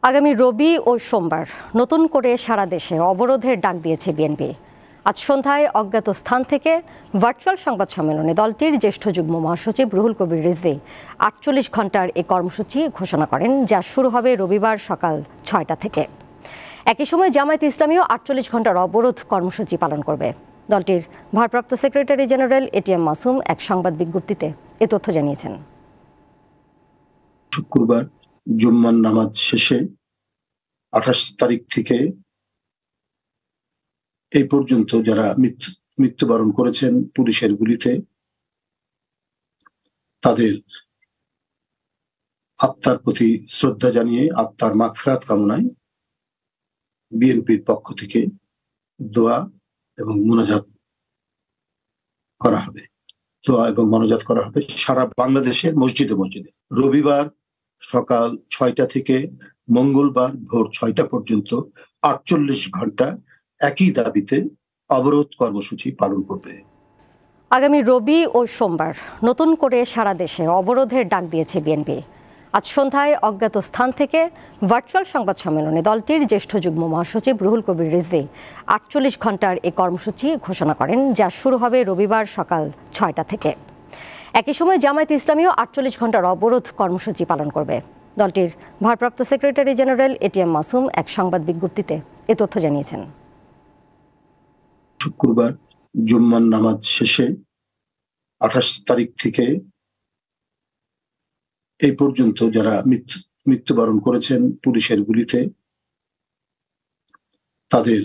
আগামী রবি ও সোমবার নতুন করে সারা দেশে অবরোধের ডাক দিয়েছে বিএনপি। আজ সন্ধ্যায় অজ্ঞাত স্থান থেকে ভার্চুয়াল সংবাদ সম্মেলনে দলটির জ্যেষ্ঠ যুগ্ম মহাসচিব রুহুল কবির রিজভী ৪৮ ঘণ্টার এই কর্মসূচি ঘোষণা করেন, যা শুরু হবে রবিবার সকাল ৬টা থেকে। একই সময় জামায়াত ইসলামীও ৪৮ ঘণ্টার অবরোধ কর্মসূচি পালন করবে। দলটির ভারপ্রাপ্ত সেক্রেটারি জেনারেল এটিএম মাসুম এক সংবাদ বিজ্ঞপ্তিতে এ তথ্য জানিয়েছেন। শুক্রবার জুম্মার নামাজ শেষে ২৮ তারিখ থেকে এই পর্যন্ত যারা মৃত্যুবরণ করেছেন পুলিশের গুলিতে, তাদের আত্মার প্রতি শ্রদ্ধা জানিয়ে আত্মার মাগফিরাত কামনায় বিএনপির পক্ষ থেকে দোয়া এবং মোনাজাত করা হবে। সারা বাংলাদেশের মসজিদে মসজিদে রবিবার সকাল ৬টা থেকে মঙ্গলবার ভোর ৬টা পর্যন্ত ৪৮ ঘণ্টা একই দাবিতে অবরোধ কর্মসূচি পালন করবে। আগামী রবি ও সোমবার নতুন করে সারা দেশে অবরোধের ডাক দিয়েছে বিএনপি। আজ সন্ধ্যায় অজ্ঞাত স্থান থেকে ভার্চুয়াল সংবাদ সম্মেলনে দলটির জ্যেষ্ঠ যুগ্ম মহাসচিব রুহুল কবির রিজভী ৪৮ ঘণ্টার এই কর্মসূচি ঘোষণা করেন, যা শুরু হবে রবিবার সকাল ৬টা থেকে। একই সময় জামায়াত ইসলামীও ৪৮ ঘণ্টার অবরোধ কর্মসূচি পালন করবে। দলটির ভারপ্রাপ্ত সেক্রেটারি জেনারেল এটিএম মাসুম এক সংবাদ বিজ্ঞপ্তিতে এ তথ্য জানিয়েছেন। শুক্রবার জুম্মার নামাজ শেষে ২৮ তারিখ থেকে এই পর্যন্ত যারা মৃত্যুবরণ করেছেন পুলিশের গুলিতে, তাদের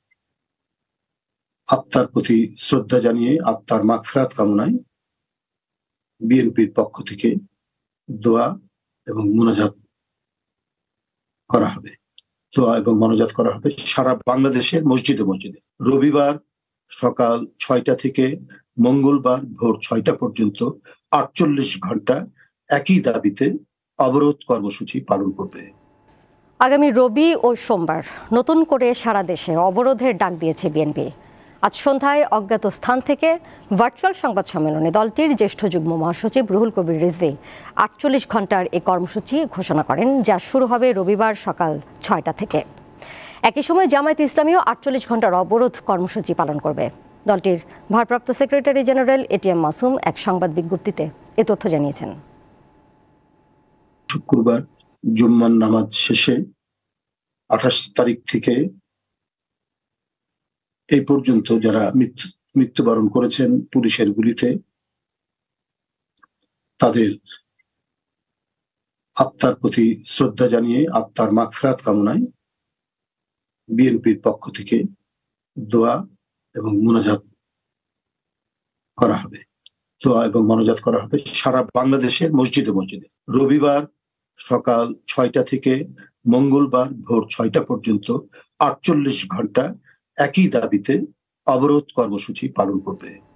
আত্মার প্রতি শ্রদ্ধা জানিয়ে আত্মার মাগফিরাত কামনায় বিএনপির পক্ষ থেকে দোয়া এবং মোনাজাত করা হবে। সারা বাংলাদেশের মসজিদে মসজিদে রবিবার সকাল ৬টা থেকে মঙ্গলবার ভোর ৬টা পর্যন্ত ৪৮ ঘণ্টা একই দাবিতে অবরোধ কর্মসূচি পালন করবে। আগামী রবি ও সোমবার নতুন করে সারা দেশে অবরোধের ডাক দিয়েছে বিএনপি। আজ সন্ধ্যায় অজ্ঞাত স্থান থেকে ভার্চুয়াল সংবাদ সম্মেলনে দলটির জ্যেষ্ঠ যুগ্ম মহাসচিব রুহুল কবির রিজভী ৪৮ ঘণ্টার এই কর্মসূচি ঘোষণা করেন, যা শুরু হবে রবিবার সকাল ৬টা থেকে। একই সময় জামায়াত ইসলামীও ৪৮ ঘণ্টার অবরোধ কর্মসূচি পালন করবে। দলটির ভারপ্রাপ্ত সেক্রেটারি জেনারেল এটিএম মাসুম এক সংবাদ বিজ্ঞপ্তিতে এ তথ্য জানিয়েছেন। শুক্রবার জুম্মার নামাজ শেষে ২৮ তারিখ থেকে এই পর্যন্ত যারা মৃত্যুবরণ করেছেন পুলিশের গুলিতে, তাদের আত্মার প্রতি শ্রদ্ধা জানিয়ে আত্মার মাগফিরাত কামনায় বিএনপির পক্ষ থেকে দোয়া এবং মোনাজাত করা হবে। সারা বাংলাদেশের মসজিদে মসজিদে রবিবার সকাল ৬টা থেকে মঙ্গলবার ভোর ৬টা পর্যন্ত ৪৮ ঘণ্টা একই দাবিতে অবরোধ কর্মসূচি পালন করবে।